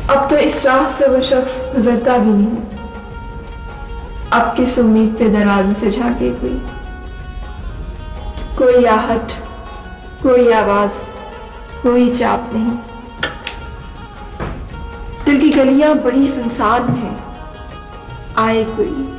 अब तो इस राह से वो शख्स गुजरता भी नहीं। अब किस उम्मीद पे दरवाजे से झांके कोई आहट, कोई आवाज, कोई चाप नहीं। दिल की गलियां बड़ी सुनसान हैं, आए कोई